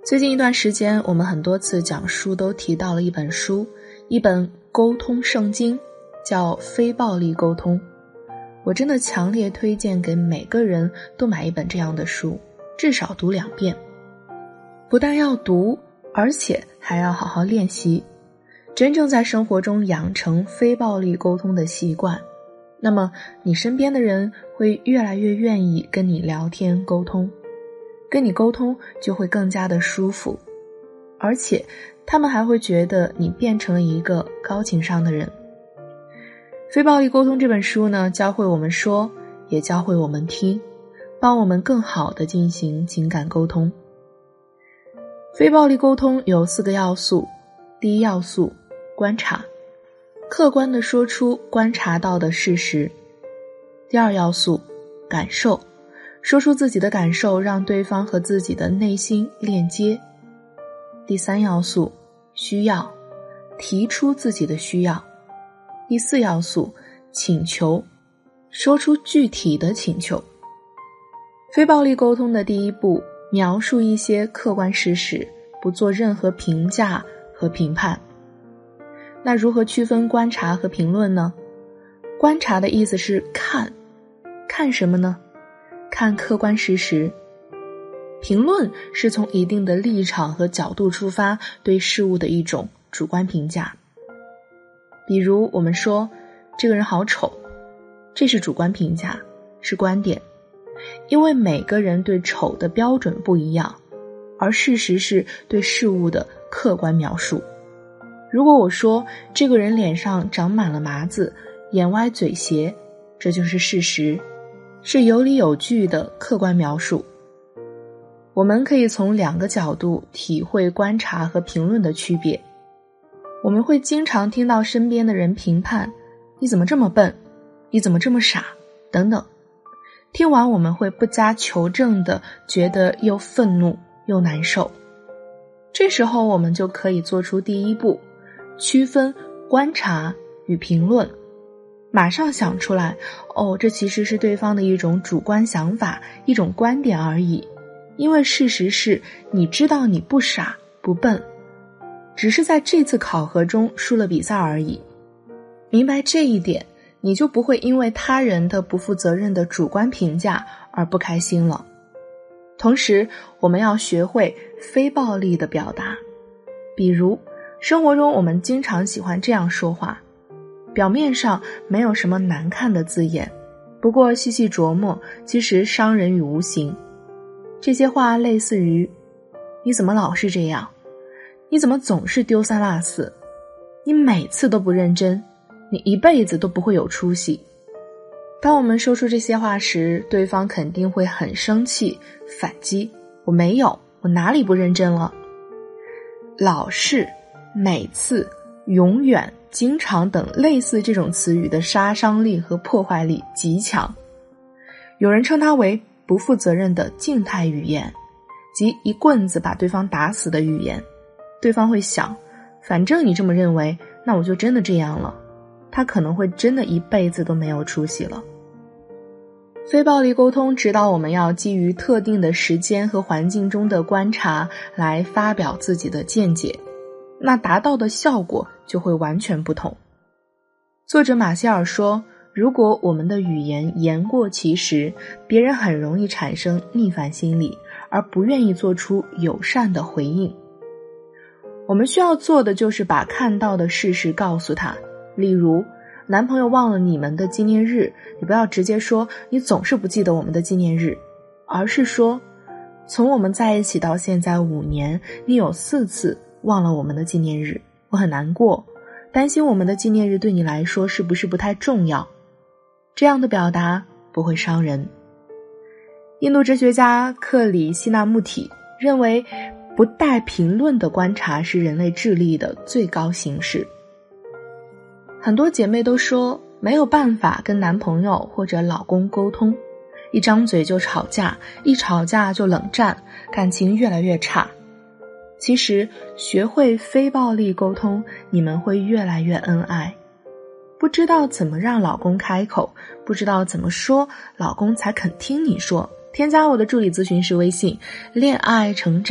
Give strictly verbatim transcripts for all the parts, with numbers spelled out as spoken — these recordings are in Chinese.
最近一段时间，我们很多次讲书都提到了一本书，一本沟通圣经，叫《非暴力沟通》。我真的强烈推荐给每个人都买一本这样的书，至少读两遍。不但要读，而且还要好好练习，真正在生活中养成非暴力沟通的习惯，那么你身边的人会越来越愿意跟你聊天沟通，跟你沟通就会更加的舒服，而且他们还会觉得你变成了一个高情商的人。非暴力沟通这本书呢，教会我们说，也教会我们听，帮我们更好地进行情感沟通。非暴力沟通有四个要素，第一要素，观察，客观地说出观察到的事实。第二要素，感受，说出自己的感受，让对方和自己的内心链接。第三要素，需要，提出自己的需要。第四要素，请求，说出具体的请求。非暴力沟通的第一步，描述一些客观事实，不做任何评价和评判。那如何区分观察和评论呢？观察的意思是看，看什么呢？看客观事实。评论是从一定的立场和角度出发，对事物的一种主观评价。比如我们说这个人好丑，这是主观评价，是观点，因为每个人对丑的标准不一样，而事实是对事物的客观描述。如果我说这个人脸上长满了麻子，眼歪嘴斜，这就是事实，是有理有据的客观描述。我们可以从两个角度体会观察和评论的区别。我们会经常听到身边的人评判，你怎么这么笨，你怎么这么傻，等等。听完我们会不加求证的觉得又愤怒又难受。这时候我们就可以做出第一步，区分观察与评论，马上想出来，哦，这其实是对方的一种主观想法，一种观点而已。因为事实是，你知道你不傻不笨，只是在这次考核中输了比赛而已。明白这一点，你就不会因为他人的不负责任的主观评价而不开心了。同时，我们要学会非暴力的表达。比如，生活中我们经常喜欢这样说话，表面上没有什么难看的字眼，不过细细琢磨，其实伤人于无形。这些话类似于，你怎么老是这样？你怎么总是丢三落四？你每次都不认真，你一辈子都不会有出息。当我们说出这些话时，对方肯定会很生气，反击，我没有，我哪里不认真了？老是、每次、永远、经常等类似这种词语的杀伤力和破坏力极强。有人称它为不负责任的静态语言，即一棍子把对方打死的语言。对方会想，反正你这么认为，那我就真的这样了。他可能会真的一辈子都没有出息了。非暴力沟通指导我们要基于特定的时间和环境中的观察来发表自己的见解，那达到的效果就会完全不同。作者马歇尔说，如果我们的语言言过其实，别人很容易产生逆反心理，而不愿意做出友善的回应。我们需要做的就是把看到的事实告诉他，例如男朋友忘了你们的纪念日，你不要直接说你总是不记得我们的纪念日，而是说从我们在一起到现在五年，你有四次忘了我们的纪念日，我很难过，担心我们的纪念日对你来说是不是不太重要。这样的表达不会伤人。印度哲学家克里希那穆体认为，不带评论的观察是人类智力的最高形式。很多姐妹都说没有办法跟男朋友或者老公沟通，一张嘴就吵架，一吵架就冷战，感情越来越差。其实学会非暴力沟通，你们会越来越恩爱。不知道怎么让老公开口，不知道怎么说老公才肯听你说，添加我的助理咨询师微信恋爱成长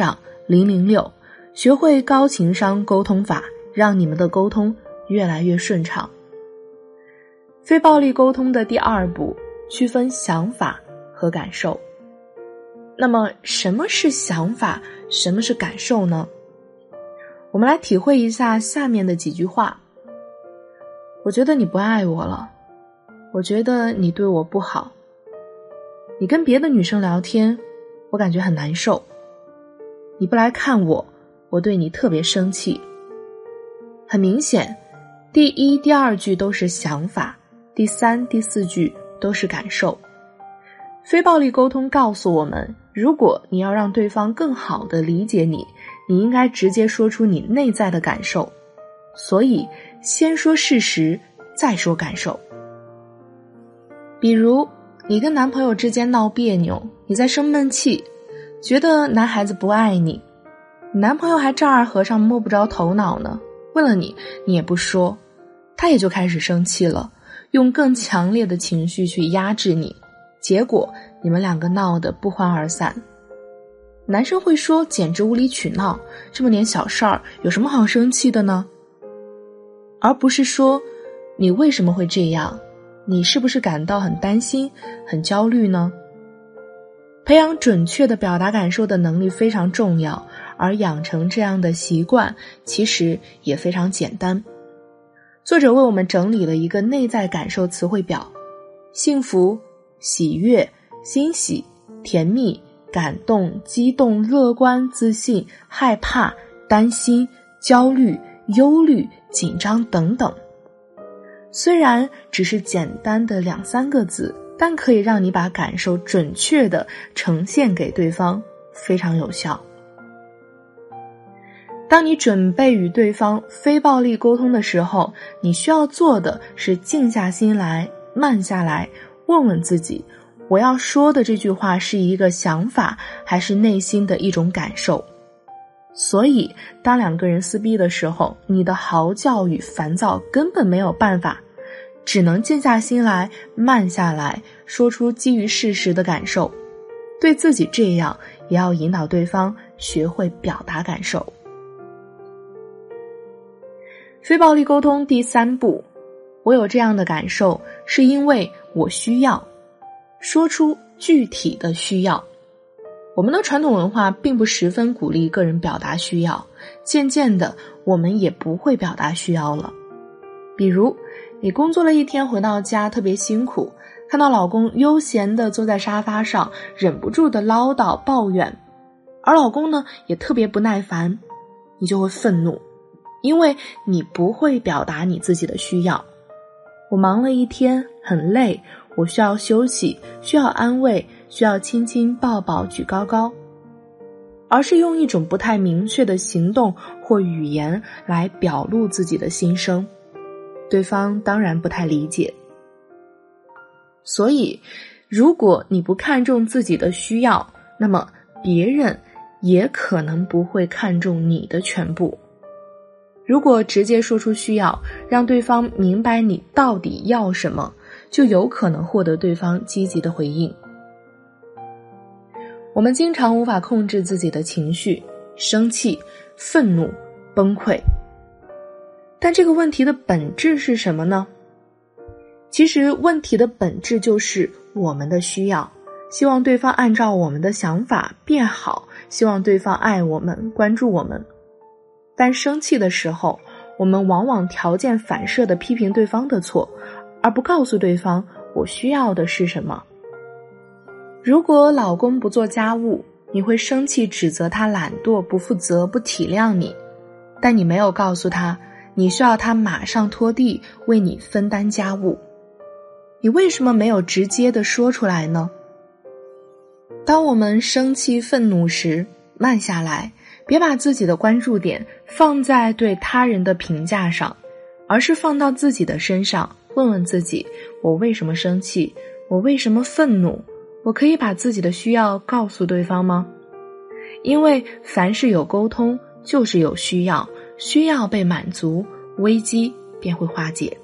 零零六，学会高情商沟通法，让你们的沟通越来越顺畅。非暴力沟通的第二步，区分想法和感受。那么什么是想法，什么是感受呢？我们来体会一下下面的几句话。我觉得你不爱我了，我觉得你对我不好，你跟别的女生聊天，我感觉很难受，你不来看我，我对你特别生气。很明显，第一、第二句都是想法，第三、第四句都是感受。非暴力沟通告诉我们，如果你要让对方更好地理解你，你应该直接说出你内在的感受。所以，先说事实，再说感受。比如，你跟男朋友之间闹别扭，你在生闷气，觉得男孩子不爱你，你男朋友还丈二和尚摸不着头脑呢，问了你，你也不说，他也就开始生气了，用更强烈的情绪去压制你，结果你们两个闹得不欢而散。男生会说简直无理取闹，这么点小事儿有什么好生气的呢？而不是说你为什么会这样，你是不是感到很担心很焦虑呢？培养准确的表达感受的能力非常重要，而养成这样的习惯其实也非常简单。作者为我们整理了一个内在感受词汇表，幸福、喜悦、欣喜、甜蜜、感动、激动、乐观、自信、害怕、担心、焦虑、忧虑、紧张等等。虽然只是简单的两三个字，但可以让你把感受准确地呈现给对方，非常有效。当你准备与对方非暴力沟通的时候，你需要做的是静下心来，慢下来，问问自己，我要说的这句话是一个想法，还是内心的一种感受？所以，当两个人撕逼的时候，你的嚎叫与烦躁根本没有办法，只能静下心来，慢下来，说出基于事实的感受。对自己这样，也要引导对方学会表达感受。非暴力沟通第三步，我有这样的感受，是因为我需要。说出具体的需要。我们的传统文化并不十分鼓励个人表达需要，渐渐的我们也不会表达需要了。比如你工作了一天回到家特别辛苦，看到老公悠闲地坐在沙发上，忍不住地唠叨抱怨，而老公呢也特别不耐烦，你就会愤怒，因为你不会表达你自己的需要。我忙了一天很累，我需要休息，需要安慰，需要亲亲抱抱举高高，而是用一种不太明确的行动或语言来表露自己的心声，对方当然不太理解。所以如果你不看重自己的需要，那么别人也可能不会看重你的全部。如果直接说出需要，让对方明白你到底要什么，就有可能获得对方积极的回应。我们经常无法控制自己的情绪，生气、愤怒、崩溃。但这个问题的本质是什么呢？其实问题的本质就是我们的需要，希望对方按照我们的想法变好，希望对方爱我们、关注我们。但生气的时候，我们往往条件反射地批评对方的错，而不告诉对方我需要的是什么。如果老公不做家务，你会生气指责他懒惰、不负责、不体谅你，但你没有告诉他你需要他马上拖地，为你分担家务。你为什么没有直接地说出来呢？当我们生气愤怒时，慢下来，别把自己的关注点放在对他人的评价上，而是放到自己的身上，问问自己，我为什么生气？我为什么愤怒？我可以把自己的需要告诉对方吗？因为凡是有沟通，就是有需要，需要被满足，危机便会化解。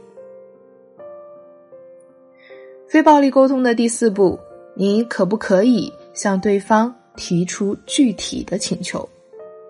非暴力沟通的第四步，你可不可以向对方提出具体的请求？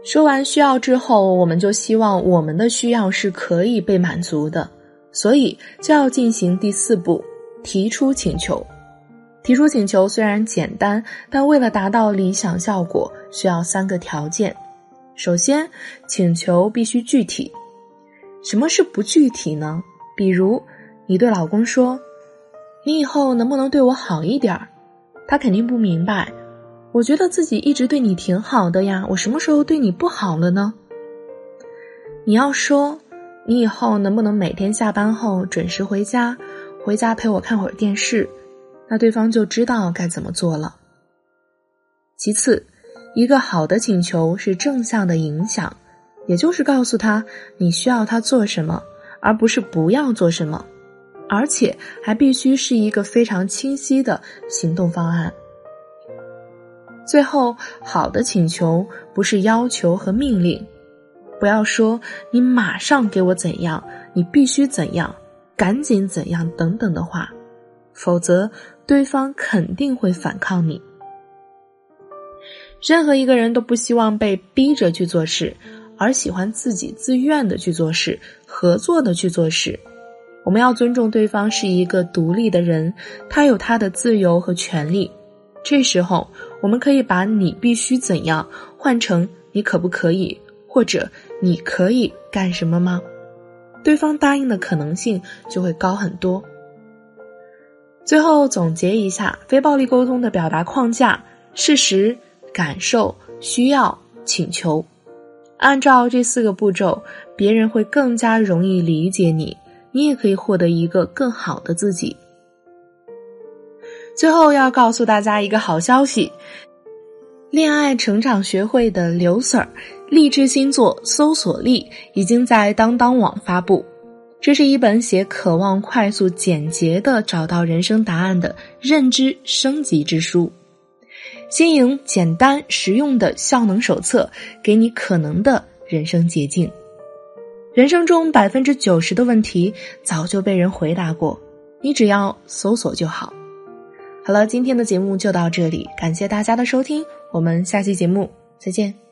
说完需要之后，我们就希望我们的需要是可以被满足的，所以就要进行第四步，提出请求。提出请求虽然简单，但为了达到理想效果，需要三个条件。首先，请求必须具体。什么是不具体呢？比如，你对老公说，你以后能不能对我好一点？他肯定不明白，我觉得自己一直对你挺好的呀，我什么时候对你不好了呢？你要说，你以后能不能每天下班后准时回家，回家陪我看会儿电视，那对方就知道该怎么做了。其次，一个好的请求是正向的影响，也就是告诉他你需要他做什么，而不是不要做什么，而且还必须是一个非常清晰的行动方案。最后，好的请求不是要求和命令，不要说你马上给我怎样，你必须怎样，赶紧怎样等等的话，否则对方肯定会反抗你。任何一个人都不希望被逼着去做事，而喜欢自己自愿的去做事，合作的去做事。我们要尊重对方是一个独立的人，他有他的自由和权利。这时候，我们可以把你必须怎样换成你可不可以，或者你可以干什么吗？对方答应的可能性就会高很多。最后总结一下非暴力沟通的表达框架：事实、感受、需要、请求。按照这四个步骤，别人会更加容易理解你，你也可以获得一个更好的自己。最后要告诉大家一个好消息，恋爱成长学会的刘 Sir 励志星座搜索力已经在当当网发布。这是一本写渴望快速简洁地找到人生答案的认知升级之书，新颖简单实用的效能手册，给你可能的人生捷径。人生中 百分之九十 的问题早就被人回答过，你只要搜索就好。好了，今天的节目就到这里，感谢大家的收听，我们下期节目再见。